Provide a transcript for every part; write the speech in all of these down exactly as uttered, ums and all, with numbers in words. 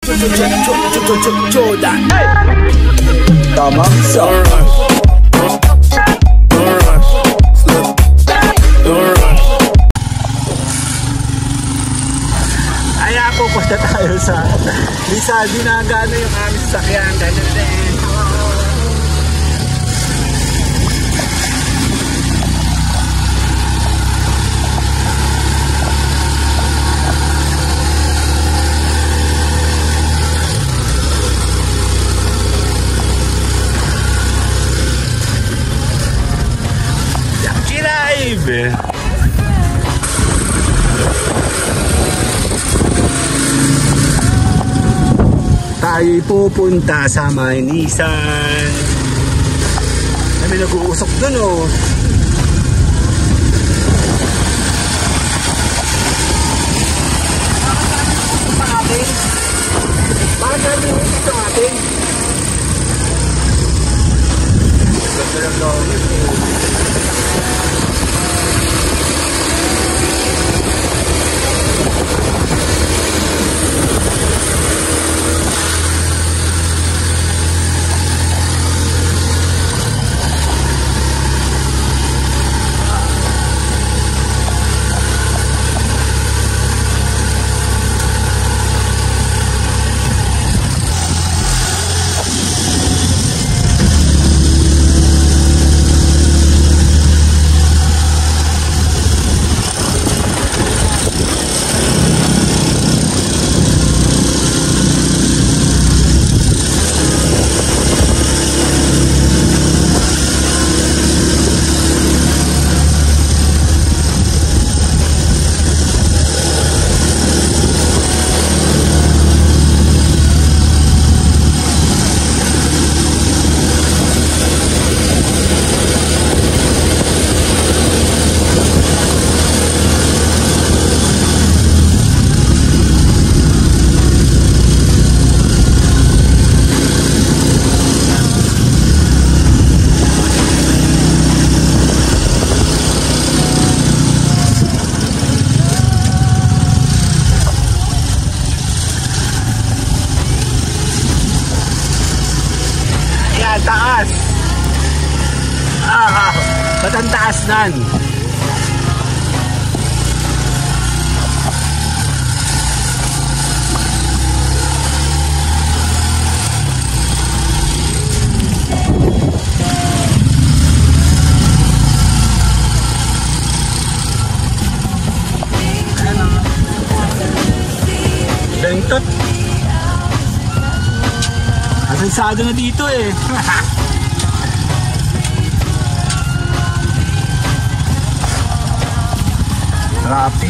Jordan. Tama. Don't rush. Don't rush. Slow. Don't rush. Kaya pupunta tayo sa Rizal. Di na gano yung aming sasakyan. Ganyan din. Live. Tayo'y pupunta sa Mainisan. Kami nag-uusok dun oh. Bakit namin uusok sa atin? Taas. Ah, ba't ang taas nan? Bentot. Asansado na dito eh. Rapid.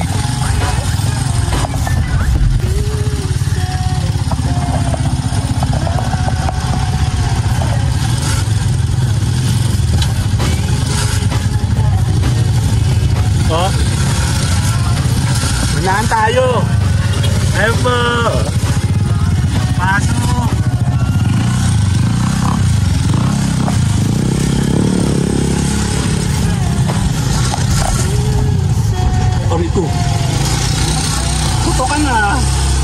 Oh. Unahan tayo. Ayun po. Pasok. Ito. Puto ka na.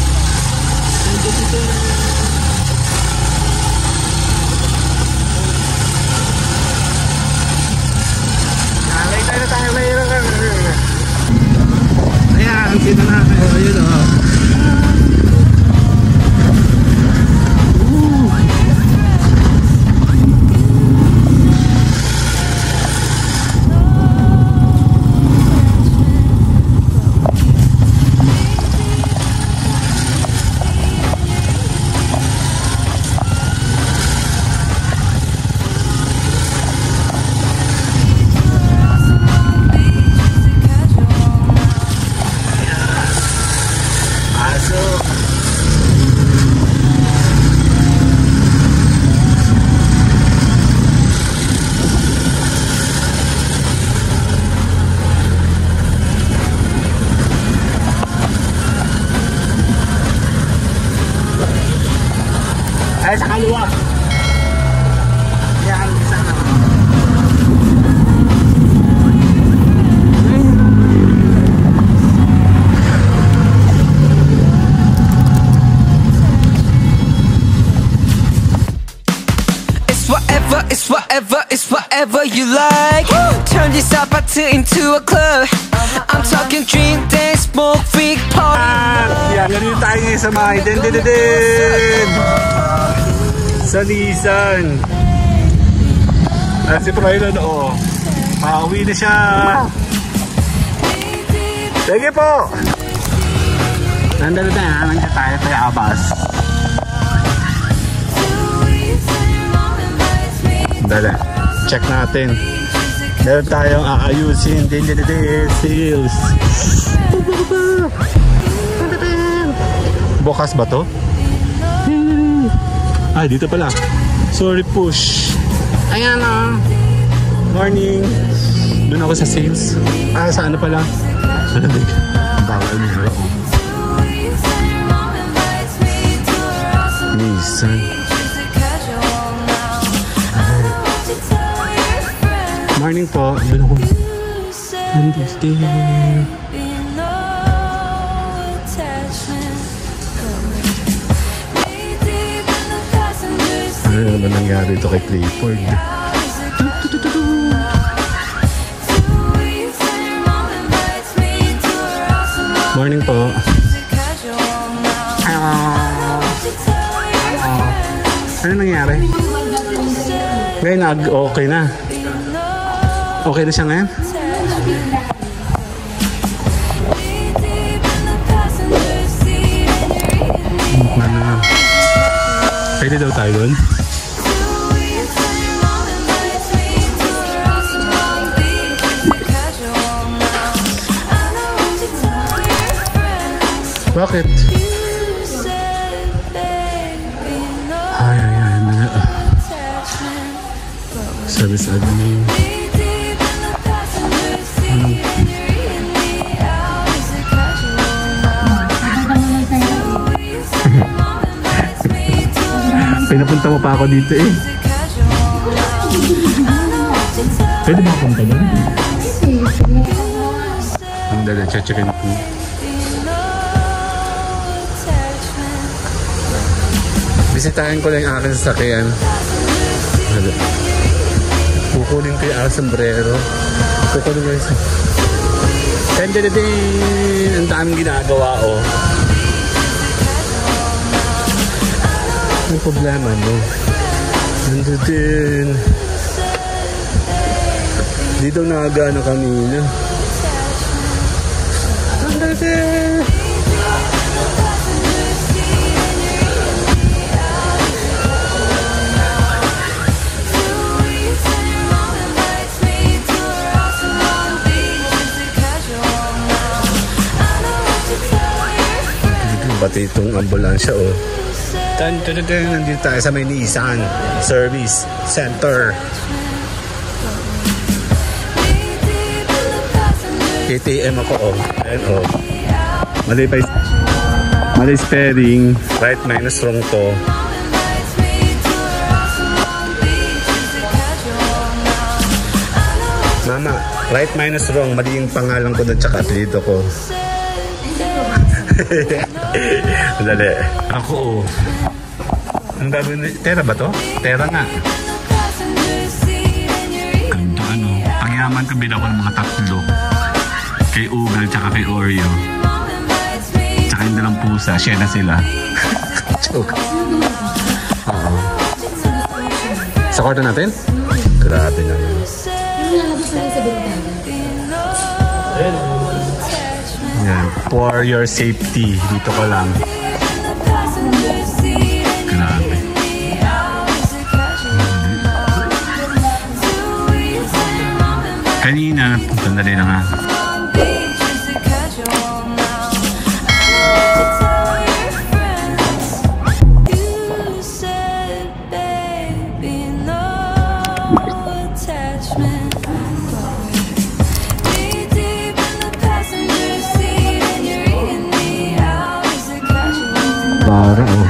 Alay tayo tayo mayroon ka. Ayan, sino na kayo. Ayun o. Ay, sa kaliwa. Yan, sana. It's whatever, it's whatever you like. Turn this up into a club. I'm talking drink, dance, smoke, freak, party. Yan, ganun tayo ngayon sa mga din din din sa Nissan. At si Froylan, oh, pauwi na siya. Sige po. Nandun na tayo, nandiyan tayo tayo abas. Dala, check natin. Meron tayong aayusin. Din din din sales. Bukas ba to? Ay, dito pala. Sorry, push. Ayan o. Morning. Doon ako sa sales. Ah, sa ano pala? Malamig. Bawal mo. Nissan. Morning po. Doon ako. Understand. Ano naman nangyari ito kay Clifford? Morning po. Ano nangyari? Ngayon nag-okay na. Okay na siya ngayon? Ano? Pwede daw tayo doon? Bakit? Ay, ay, ay. Mga, uh, service admin. Hmm. Pinapunta mo pa ako dito eh. Pwede ba punta doon? Ang dala, check-checkin ako. Bisitahin ko lang yung aking sasakyan. Kukunin ko yung aking sombrero. Kukunin ko yung sombrero. Ang daming ginagawa, oh. Ang problema, no? Nandun din. Dito nakagana kanina. Nandun din. Pati itong ambulansya, oh. Tan, tan, tan, nandito tayo sa may Nissan Service Center. A T M ako, oh. Ayan, oh. Mali pa, mali sparing. Right minus wrong to. Mama, right minus wrong. Mali yung pangalan ko doon tsaka apelido ko. Dali. Ako, oh. Ang gagawin? Tera ba to? Tera nga. Ganito, ano. Pangyaman ko bilang ko ng mga tatlo. Kay Ugal, tsaka kay Oreo. Tsaka yung dalang pusa. Share na sila. Joke. Oo. Sa kwarto natin? Grabe naman. Yan. For your safety. Dito ko lang. Grabe. Kanina, sandali na nga. Para, oh.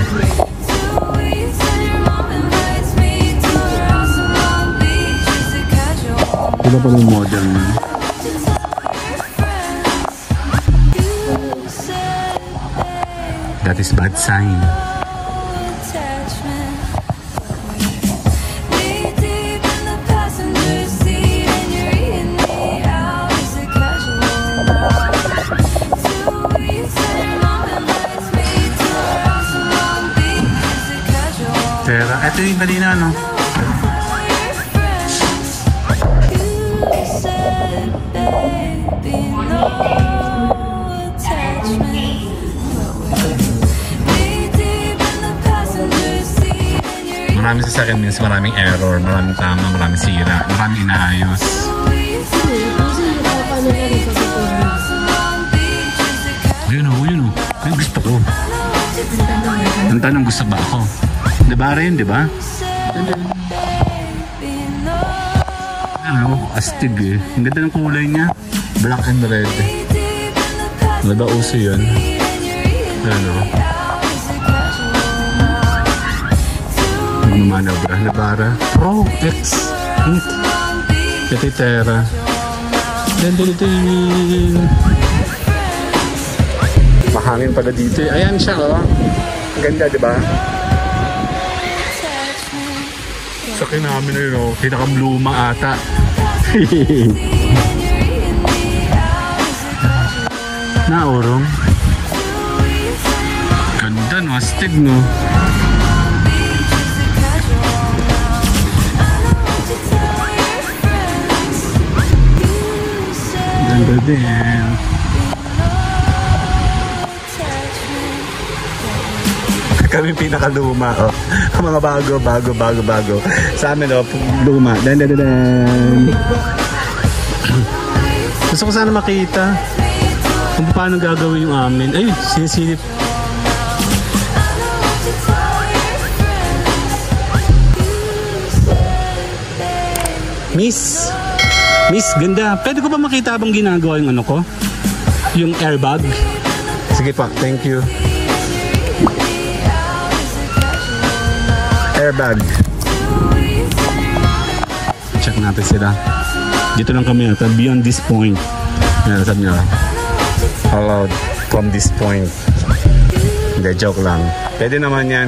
Iba pa yung model na. That is bad sign. Tera. Ito yung kanina, no? Maraming sasakyan means maraming error, maraming tama, maraming sira, maraming inaayos. Ayun o, yun o. Ayun gusto ko. Ang tanong, gusto ba ako? Diba rin, diba? Ano, astig eh. Ang ganda ng kulay niya. Black and red. Diba uso yun? Ano? Manobra, Navara, Pro X eight Petitera. Then dito yung mahangin pala dito. Ayan siya, oh. Ganda, diba? Sakin namin na yun, oh. Pinakamluma ata. Naurong. Ganda, no? Astig, no? Ganda din. Kami pinakaluma, oh. Mga bago, bago, bago, bago. Sa amin, oh, luma. Dan, dan, dan, dan. Gusto ko sana makita kung paano gagawin yung amin. Ay, sinisilip. Miss, Miss, ganda. Pwede ko ba makita habang ginagawa yung ano ko? Yung airbag? Sige pa, thank you. Airbag. Check natin sila. Dito lang kami ata, beyond this point. Yan, sabi nyo. Allowed from this point. Hindi, joke lang. Pwede naman yan.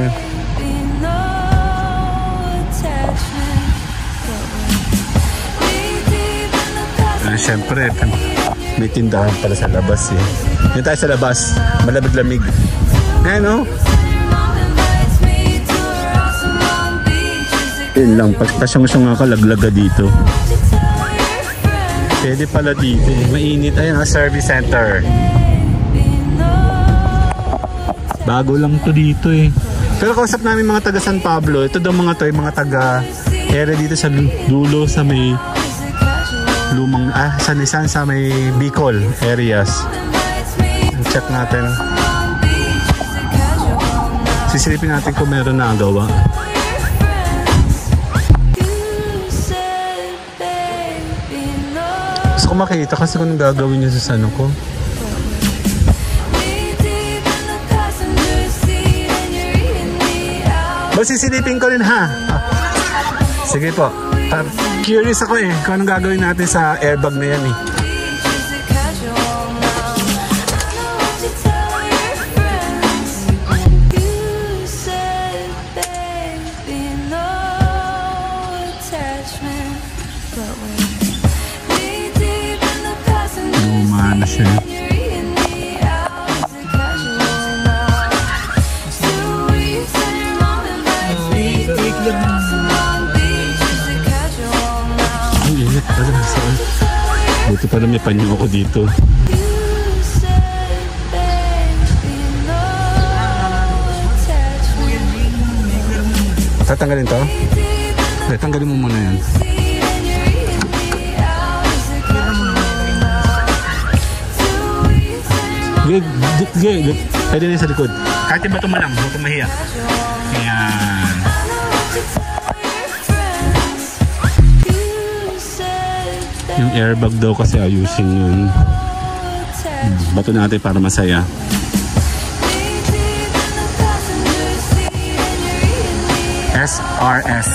Uh, Siyempre, may tindahan pala sa labas eh. Yung tayo sa labas, malamig-lamig. Ayan o. Yun lang, pasyang-syang nga kalaglaga dito. Pwede pala dito eh. Mainit. Ayan ang service center. Bago lang to dito eh. Pero kausap namin mga taga San Pablo. Ito daw mga to, yung mga taga area dito sa dulo sa may lumang, ah, sa Nisan, sa may Bicol areas. Check natin. Sisilipin natin kung meron na gawa. Gusto ko makita kasi kung gagawin niya sa ano ko. Basta sisilipin ko rin ha. Ah. Sige po. Uh, curious ako eh kung anong gagawin natin sa airbag na yan eh. Luma na siya. Buti pala may panyo ako dito. Tatanggalin to? Okay, tanggalin mo muna yan. Good, good, good. Pwede na sa likod. Kahit yung bato mo lang, huwag kang mahiya. Ayan. Yung airbag daw kasi ayusin yun. Bato natin para masaya. S R S.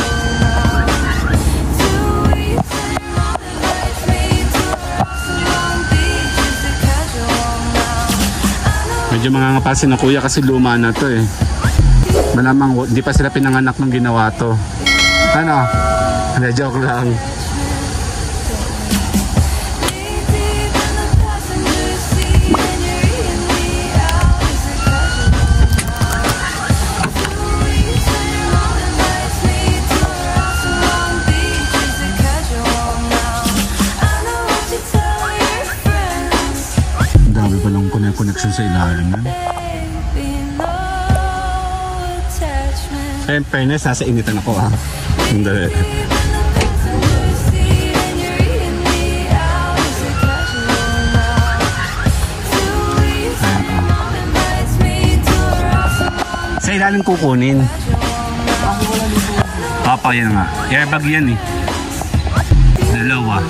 Medyo mangangapasin na kuya kasi luma na to eh. Malamang di pa sila pinanganak nung ginawa to. Ano? Hindi, joke lang. suction sa ilalim nun. Eh, fairness, nasa initan ako ha. Hindi. Sa ilalim kukunin. Papa, yan nga. Airbag yan eh. Dalawa.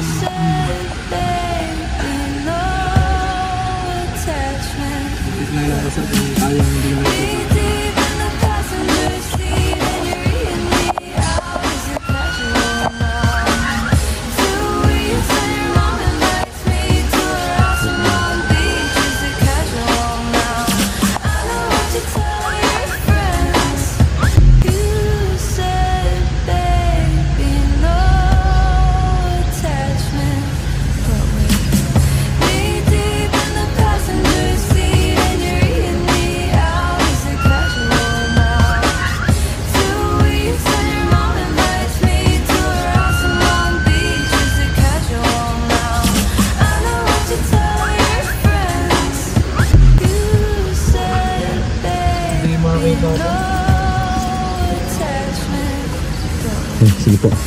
Hmm, sige po.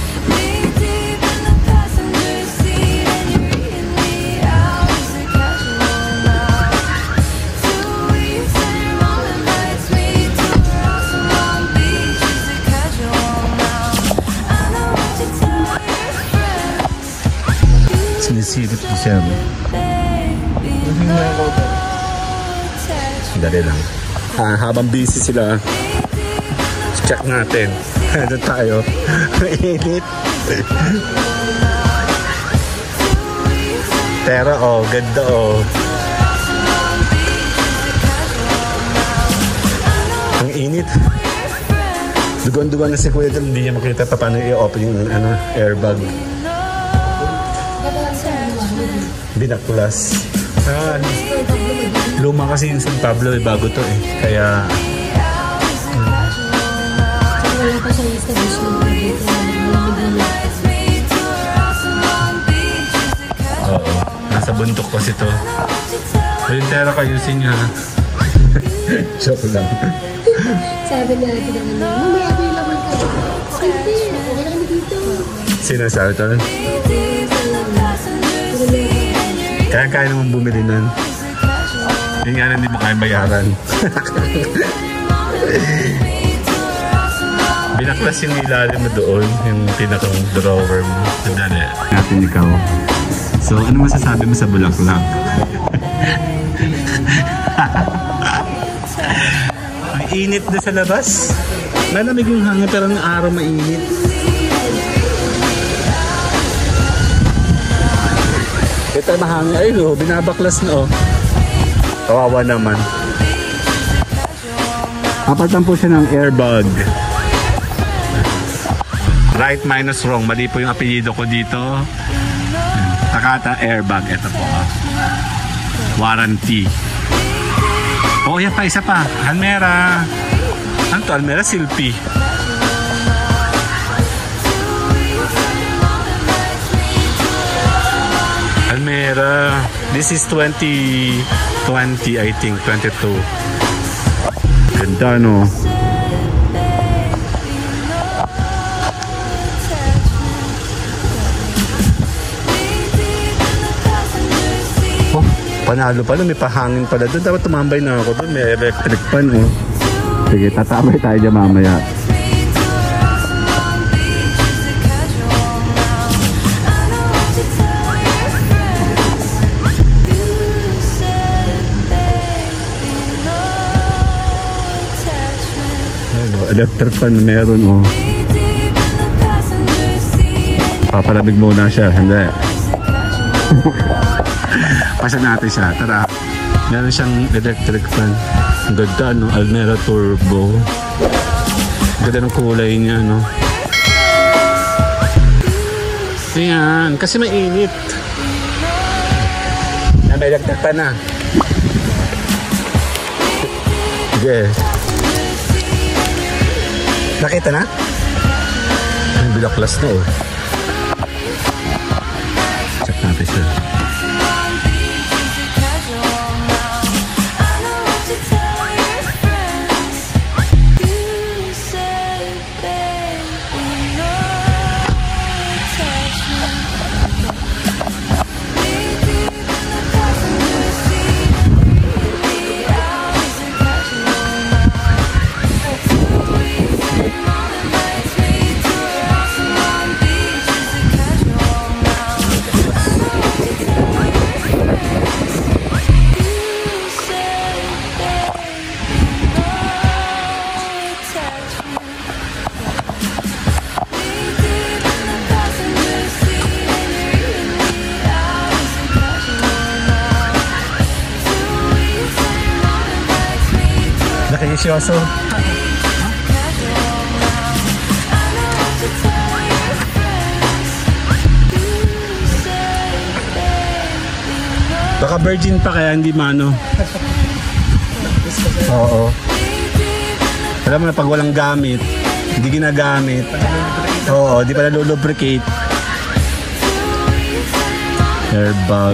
Sinisilip ko siya. Dali lang. Ah, habang busy sila, check natin. Ano tayo? Init. Pero oh, ganda oh. Ang init. Dugon-dugon na si Kuya Dal, hindi niya makita pa paano i-open yung ano, airbag. Binaklas. Ah, luma kasi yung San Pablo, eh, bago to eh. Kaya wala pa siyang establishment dito. oo, nasa bundok kasi to. Ayun, tera kayusin niya. Joke lang. Sabi na natin naman na, mamaya available ka. Hindi, okay lang dito. Sino sa ito? Kaya kaya naman bumili nun. Yung nga hindi mo kaya bayaran. Binaklas yung ilalim mo doon, yung pinakang drawer mo. Sandali. Natin ikaw. So, ano masasabi mo sa bulaklak? Ang init na sa labas. Malamig yung hangin pero ng araw mainit. Ito mahangin. Ay no, binabaklas na oh. Kawawa naman. Apatan po siya ng airbag. Right minus wrong. Mali po yung apelyido ko dito. Takata airbag. Ito po. Warranty. Oh, yan pa. Isa pa. Almera. Ano to? Almera Silpi. Almera. This is twenty twenty, I think. twenty-two. Ganda, no? Panalo pala, may pahangin pala doon. Dapat tumambay na ako doon. May electric pan, oh. Sige, tatambay tayo dyan mamaya. Ano, electric pan meron, oh. Papalamig muna siya. Hindi. Pasa natin siya. Tara. Meron siyang electric fan. Ang ganda, no? Almera Turbo. Ang ganda ng kulay niya, no? Ayan. Kasi mainit. Na may electric fan na. Sige. Nakita na? Ang bilaklas na, oh. Check natin siya. Presyoso. Baka virgin pa kaya hindi mano. Oo. Alam mo na pag walang gamit, hindi ginagamit. Oo, di pa nalulubricate. Airbag.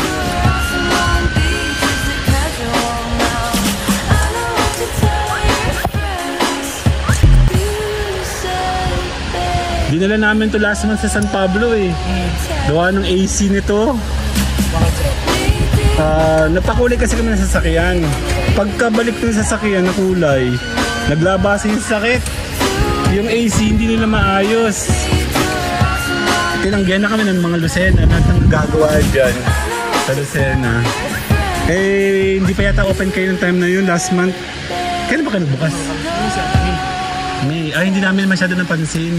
Dinala namin to last month sa San Pablo eh. Gawa ng A C nito. Uh, napakulay kasi kami ng sasakyan. Pagkabalik ng sasakyan na kulay, naglabas yung sakit. Yung A C hindi nila maayos. Tinanggihan na kami ng mga Lucena na gagawa dyan sa Lucena. Eh, hindi pa yata open kayo ng time na yun last month. Kailan ba kayo nagbukas? May. Ay, hindi namin masyado napansin.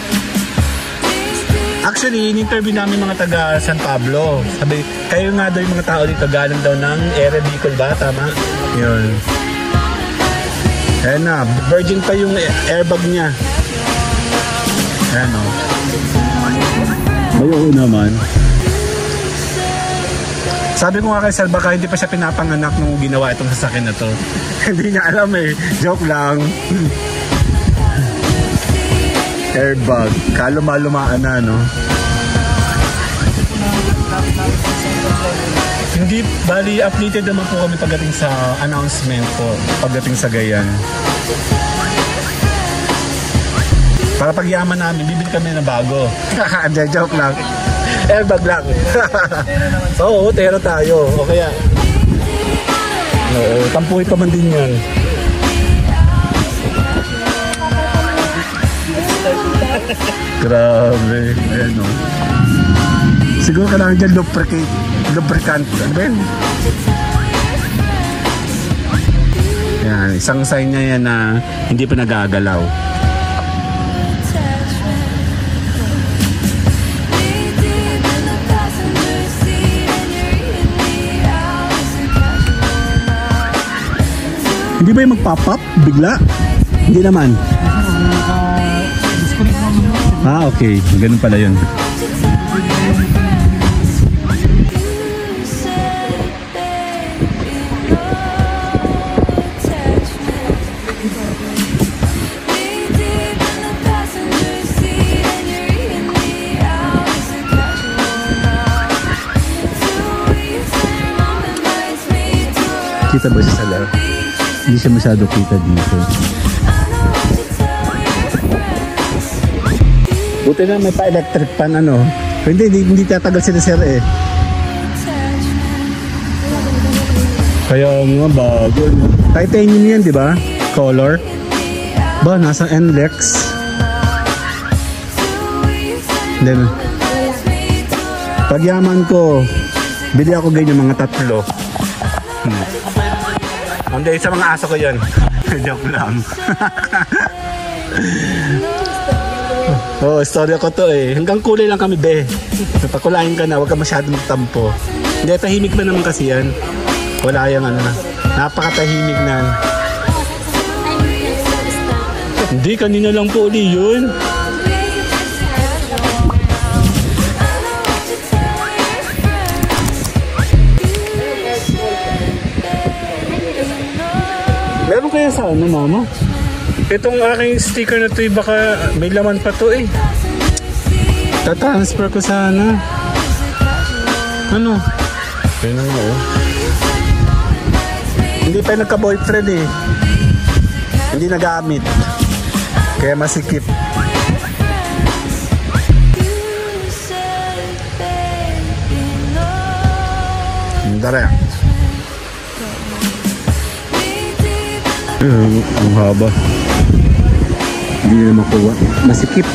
Actually, in-interview namin mga taga San Pablo. Sabi, kayo nga daw yung mga tao dito galing daw ng Ere Bicol ba? Tama? Yun. Ayan na, virgin pa yung airbag niya. Ayan o. Ay, oo naman. Sabi ko nga kay Sal, baka hindi pa siya pinapanganak nung ginawa itong sasakyan na to. Hindi niya alam eh. Joke lang. Airbag. Kaluma-lumaan na, no? Hindi, bali, updated naman po kami pagdating sa announcement po. Pagdating sa Gayan. Para pagyaman namin, bibili kami na bago. Joke lang. Airbag lang. Oo, tero tayo. O kaya, oo, tampuhin pa man din yan. Grabe. Ayan o. Siguro kailangan dyan lubricate. Lubricant. Ano ba yun? Yan. Isang sign niya yan na hindi pa nagagalaw. Hindi ba yung magpop-up bigla? Hindi naman. Ah, okay. Ganun pala yun. Kita ba siya sa loob? Hindi siya masyado kita dito. Buti na may pa-electric pan ano. Hindi, hindi, hindi tatagal sila sir eh. Kaya nga bago. Titanium yan, di ba? Color. Ba, nasa N L E X. Then, pagyaman ko, bili ako ganyan mga tatlo. Hmm. Hindi, sa mga aso ko yun. Joke lang. Oh, istorya ko to eh. Hanggang kulay lang kami, be. Napakulain ka na, huwag ka masyadong magtampo. Hindi, tahimik na naman kasi yan. Wala yung ano na. Napakatahimik na. Hindi, kanina lang po uli yun. Meron kaya sa ano, mama? Itong aking sticker na to, eh, baka may laman pa to eh. Tatransfer ko sana. Ano? Kaya na nga oh. Hindi pa nagka-boyfriend eh. Hindi nagamit. Kaya masikip. Dara. Uh, ang haba. Hindi na makuha. Masikip.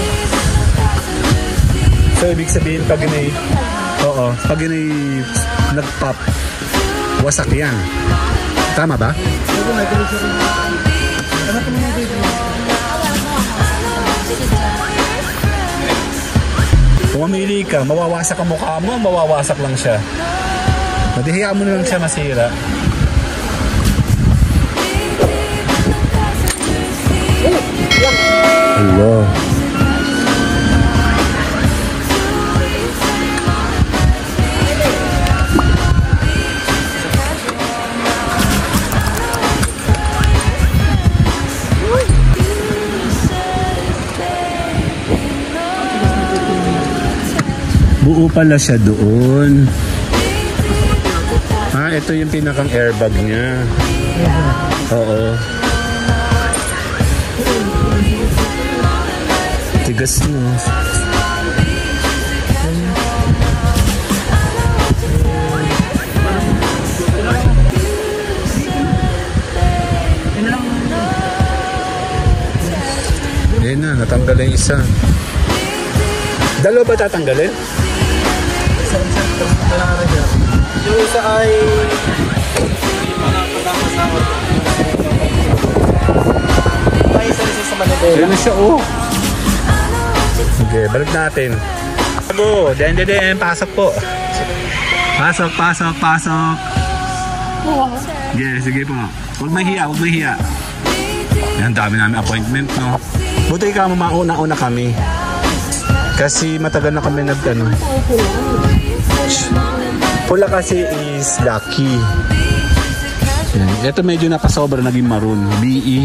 So, ibig sabihin pag inay, oo, pag inay nag-pop, wasak yan. Tama ba? Kung mamili ka, mawawasak ang mukha mo, mawawasak lang siya. Madihiyaan mo na lang siya masira. Hello. Buo pala siya doon. Ah, ito yung pinakang airbag niya. Oo. Tigas mo. Yan na, natanggal yung isa. Dalawa ba tatanggalin? Yung isa ay may isa isa sa Manila. Yan na siya, oh. Okay, balik natin. Go, den den den, pasok po. Pasok, pasok, pasok. Sige, sige po. Huwag mahiya, huwag mahiya. Yan, dami namin appointment, no? Buti ka mo mauna-una kami. Kasi matagal na kami nag, ano. Pula kasi is lucky. Yan. Ito medyo napasobra, naging maroon. B E.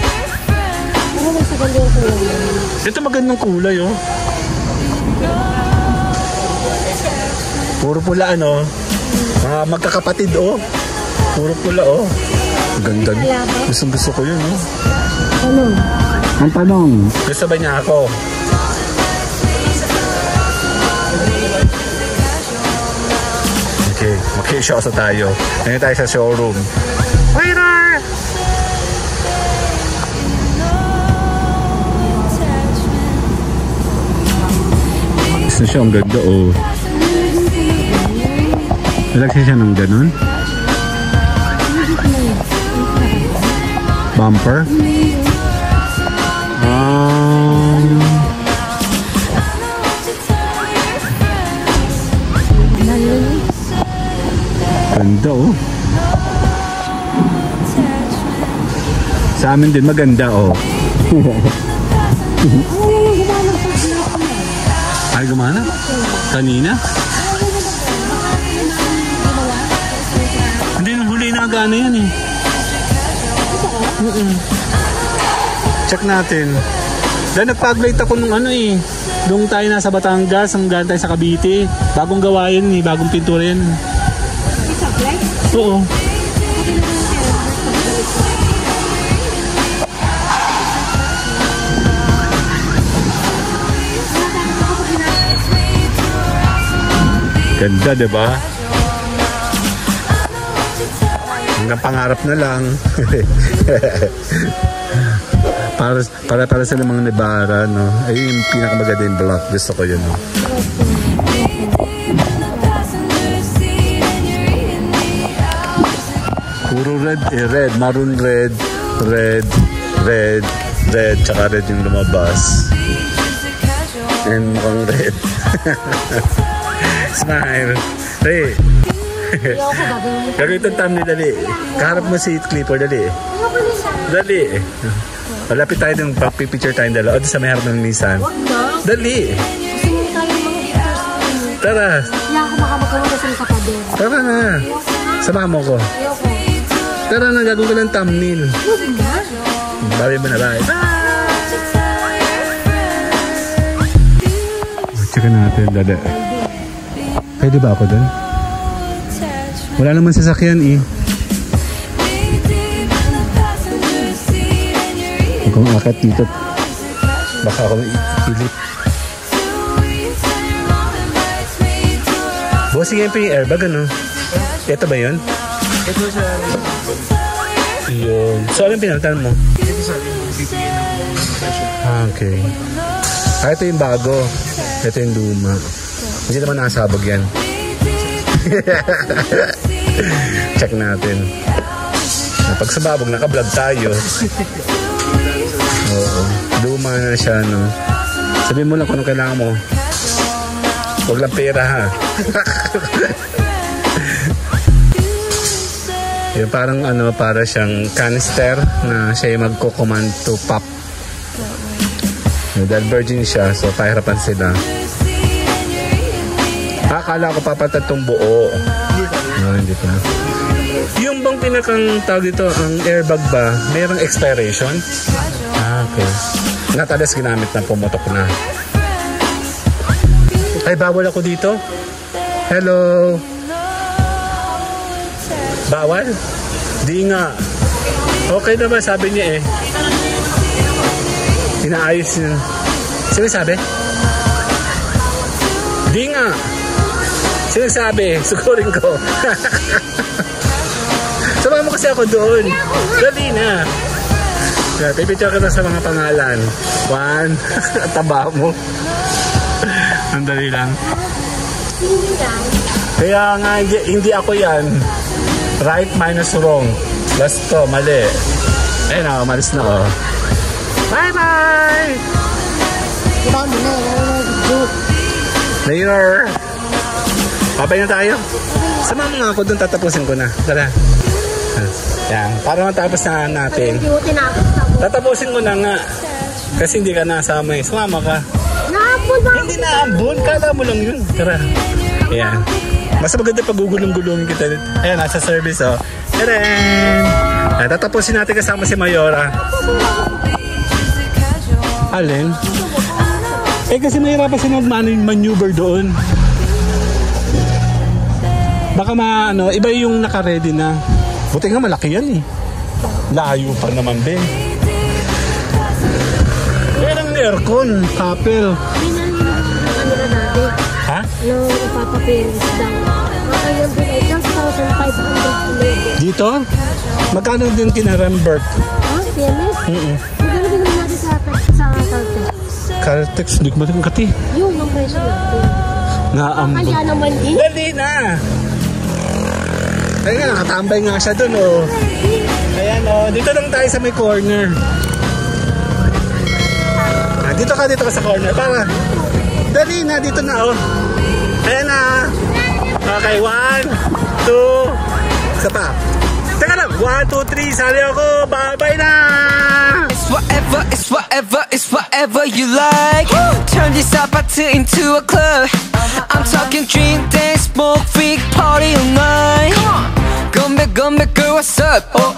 Ito magandang kulay, oh. Puro pula, ano. Mga magkakapatid, oh. Puro pula, oh. Ganda. Gusto gusto ko yun, oh. Ano? Ang tanong, gusto ba niya ako? Okay, mag-show tayo. Ngayon tayo sa showroom. Waiter! Gusto siya, ang ganda, oh. Nalagsin siya ng ganun? Bumper? Um... Ganda, oh. Sa amin din maganda, oh. Ay, gumana? Kanina? Hindi, nung huli na gana yan, eh. Mm -mm. Check natin. Dahil nagpag-light ako nung ano, eh. Doon tayo nasa Batangas, hanggang tayo sa Cavite. Bagong gawa yan, eh. Bagong pintura yan. Oo. Ganda, diba? Hanggang pangarap na lang. para, para, para sa mga Nibara, no? Ayun yung pinakamaganda yung block. Gusto ko yun, no? Puro red, eh, red, maroon red, red, red, red, tsaka red yung lumabas. And mukhang red. Smile. Hey. Gagawin itong thumbnail, dali. Kaharap mo si Clipper, dali. Dali. Malapit tayo ng picture tayo dala. O, sa may harap ng Nissan. Dali. Tara. Kaya ako makamagkaroon kasi ng kapader. Tara na. Sama mo ko. Tara na, gagawin ko lang thumbnail. Bye mo na, bye. Check natin, dada. Pwede ba ako doon? Wala naman sasakyan, eh. Kung akit dito, baka ako ipilit. Bossing yan pa yung airbag, ano? Ito ba yun? Ito siya. Yun. So, anong pinalitan mo? Ito sa akin, bibigyan ng session. Ah, okay. Ah, ito yung bago. Ito yung luma. Hindi naman nakasabog yan. Check natin. Pag sababog, naka-vlog tayo. Oo. Luma na siya, no? Sabihin mo lang kung anong kailangan mo. Huwag lang pera, ha? Yung parang ano, para siyang canister na siya yung magko-command to pop. Dahil virgin siya, so pahirapan sila. Akala ko papatat tong buo. No, hindi pa. Yung bang pinakang tawag dito, ang airbag ba, mayroong expiration? Ah, okay. Natalas ginamit na, pumutok na. Ay, bawal ako dito? Hello? Bawal? Di nga. Okay naman, sabi niya eh. Inaayos yun. Sino sabi? Di nga. Sino sabi? Sukurin ko. Sama mo kasi ako doon. Dali na. Pipicture ka na sa mga pangalan. One. Taba mo. Ang dali lang. Kaya nga, hindi, hindi ako yan. Right minus wrong. Last to, mali. Ayun ako, malis na ako. Bye-bye! Later! Papay na tayo. Sama mo nga ako doon, tatapusin ko na. Tara. Yan, para matapos na natin. Tatapusin ko na nga. Kasi hindi ka nasama eh. Sumama ka. Naambon ba? Hindi naambon. Kala mo lang yun. Tara. Ayan. Mas maganda pag gugulong-gulongin kita. Ayan, nasa service oh. Tadaan! Ayan, tatapusin natin kasama si Mayora. Alin? Eh kasi mahirapan siya mag-maneuver doon. Baka ma, ano, iba yung naka-ready na. Buti nga malaki yan eh. Layo pa naman din. Pero ang aircon, couple. Ano na dati? Ha? Ano, ipapapiris daw. Makayang din ay one thousand five hundred. Dito? Magkano din kina Rembert? Ha? P M S? Mm-mm. Magkano din natin sa sa Caltex? Caltex, hindi ko matang kati. Yun, ang presyo natin. Naambon. Kaya naman din. Dali na! Ayun nga, nakatambay nga siya dun, oh. Ayan, oh. Dito lang tayo sa may corner. Ah, dito ka, dito ka sa corner. Para. Dali na, dito na, oh. Ayan na. Okay, one, two. Isa pa. Teka lang. One, two, three. Sali ako. Bye-bye na! It's whatever, it's whatever, it's whatever you like. Turn this apartment into a club. I'm talking drink, dance, smoke, freak, party all night. Come back, come back, girl, what's up? Oh,